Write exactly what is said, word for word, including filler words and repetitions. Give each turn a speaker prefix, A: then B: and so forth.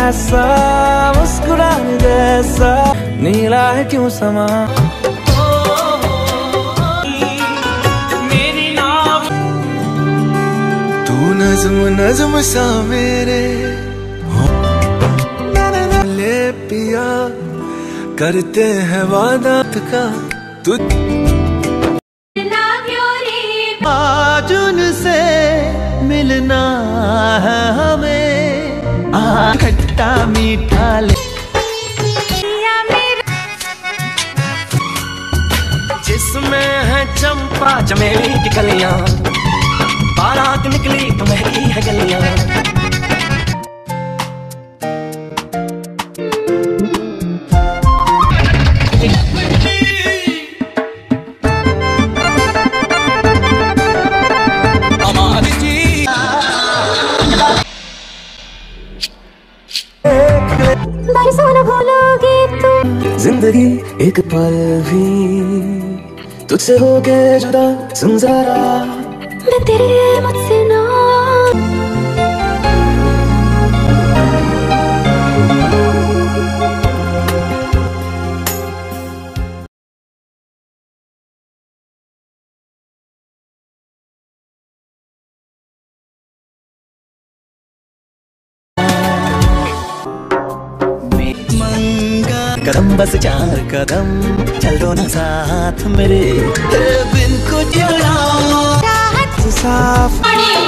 A: ऐसा मुस्कुराने जैसा, नीला है क्यों समा मेरी नाव। तू नज़्म नज़्म सा मेरे ले पिया, करते हैं वादा का तू आज उनसे मिलना है हमें, आ खट्टा मीठा ले जिसमें है चंपा चमेली की कलियां, बारात निकली तो महकी है गलियां।
B: बरसों भूलोगी तुम
A: जिंदगी एक पल भी तुझसे हो गए जुदा, सुन जरा
B: मैं तेरे मुझसे ना।
A: कदम बस चार कदम चल दो ना साथ मेरे, बिन कुछ साफ